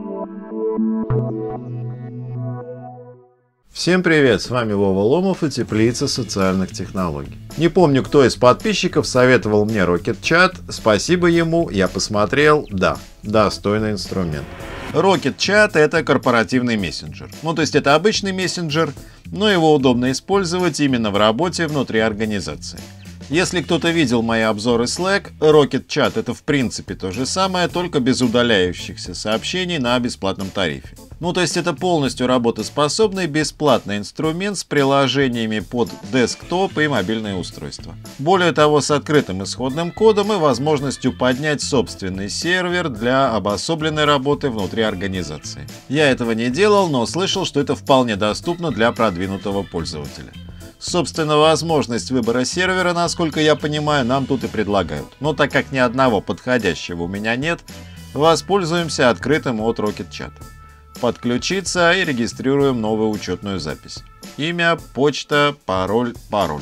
Всем привет, с вами Вова Ломов и Теплица социальных технологий. Не помню, кто из подписчиков советовал мне Rocket Chat, спасибо ему, я посмотрел, да, достойный инструмент. Rocket Chat — это корпоративный мессенджер. То есть это обычный мессенджер, но его удобно использовать именно в работе внутри организации. Если кто-то видел мои обзоры Slack, Rocket Chat — это в принципе то же самое, только без удаляющихся сообщений на бесплатном тарифе. То есть это полностью работоспособный бесплатный инструмент с приложениями под десктоп и мобильные устройства. Более того, с открытым исходным кодом и возможностью поднять собственный сервер для обособленной работы внутри организации. Я этого не делал, но слышал, что это вполне доступно для продвинутого пользователя. Собственно, возможность выбора сервера, насколько я понимаю, нам тут и предлагают. Но так как ни одного подходящего у меня нет, воспользуемся открытым от Rocket Chat. Подключиться и регистрируем новую учетную запись. Имя, почта, пароль.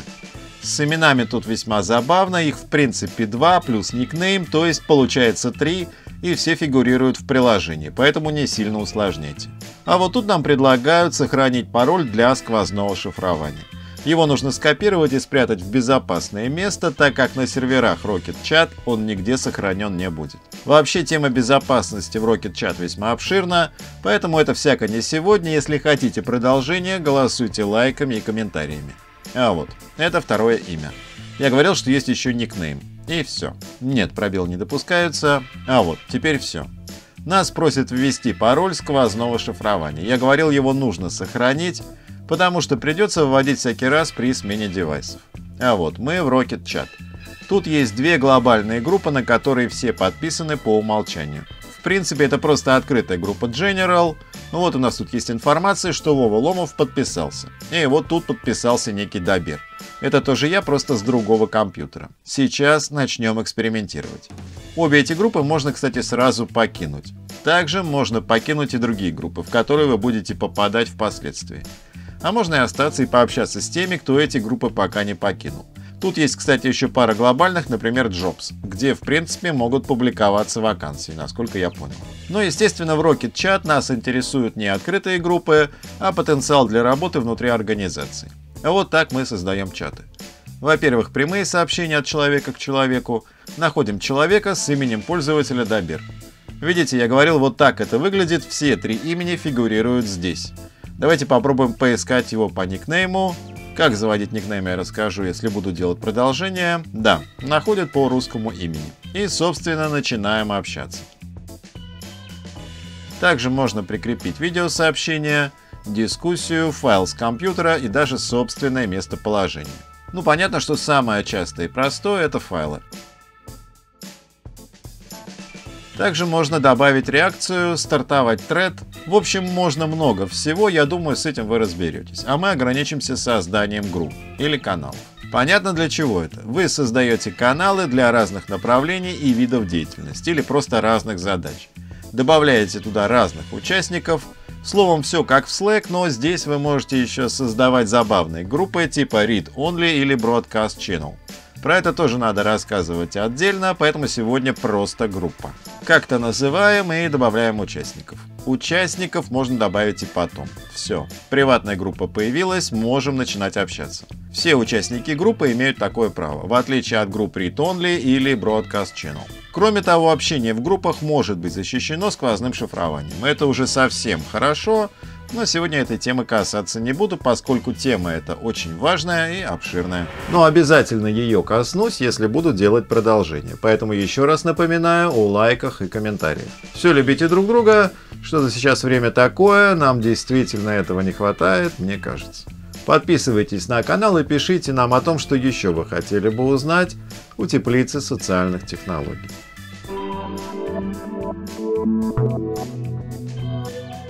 С именами тут весьма забавно, их в принципе 2 плюс никнейм, то есть получается 3, и все фигурируют в приложении, поэтому не сильно усложняйте. А вот тут нам предлагают сохранить пароль для сквозного шифрования. Его нужно скопировать и спрятать в безопасное место, так как на серверах Rocket Chat он нигде сохранен не будет. Вообще тема безопасности в Rocket Chat весьма обширна, поэтому это всяко не сегодня. Если хотите продолжение, голосуйте лайками и комментариями. А вот, это второе имя. Я говорил, что есть еще никнейм. И все. Нет, пробел не допускаются. А вот, теперь все. Нас просят ввести пароль сквозного шифрования. Я говорил, его нужно сохранить, потому что придется вводить всякий раз при смене девайсов. А вот, мы в Rocket Chat. Тут есть две глобальные группы, на которые все подписаны по умолчанию. В принципе, это просто открытая группа General. Вот у нас тут есть информация, что Вова Ломов подписался. И вот тут подписался некий Добер. Это тоже я, просто с другого компьютера. Сейчас начнем экспериментировать. Обе эти группы можно, кстати, сразу покинуть. Также можно покинуть и другие группы, в которые вы будете попадать впоследствии. А можно и остаться и пообщаться с теми, кто эти группы пока не покинул. Тут есть, кстати, еще пара глобальных, например, Jobs, где, в принципе, могут публиковаться вакансии, насколько я понял. Но, естественно, в Rocket Chat нас интересуют не открытые группы, а потенциал для работы внутри организации. Вот так мы создаем чаты. Во-первых, прямые сообщения от человека к человеку. Находим человека с именем пользователя Добер. Видите, я говорил, вот так это выглядит, все 3 имени фигурируют здесь. Давайте попробуем поискать его по никнейму. Как заводить никнейм, я расскажу, если буду делать продолжение. Да, находят по русскому имени. И, собственно, начинаем общаться. Также можно прикрепить видеосообщение, дискуссию, файл с компьютера и даже собственное местоположение. Понятно, что самое частое и простое — это файлы. Также можно добавить реакцию, стартовать тред. В общем, можно много всего, я думаю, с этим вы разберетесь. А мы ограничимся созданием групп или каналов. Понятно, для чего это? Вы создаете каналы для разных направлений и видов деятельности, или просто разных задач. Добавляете туда разных участников. Словом, все как в Slack, но здесь вы можете еще создавать забавные группы типа Read Only или Broadcast Channel. Про это тоже надо рассказывать отдельно, поэтому сегодня просто группа. Как-то называем и добавляем участников. Участников можно добавить и потом. Все, приватная группа появилась, можем начинать общаться. Все участники группы имеют такое право, в отличие от групп Read Only или Broadcast Channel. Кроме того, общение в группах может быть защищено сквозным шифрованием. Это уже совсем хорошо, но сегодня этой темы касаться не буду, поскольку тема эта очень важная и обширная. Но обязательно ее коснусь, если буду делать продолжение. Поэтому еще раз напоминаю о лайках и комментариях. Все, любите друг друга. Что-то сейчас время такое, нам действительно этого не хватает, мне кажется. Подписывайтесь на канал и пишите нам о том, что еще вы хотели бы узнать у Теплицы социальных технологий.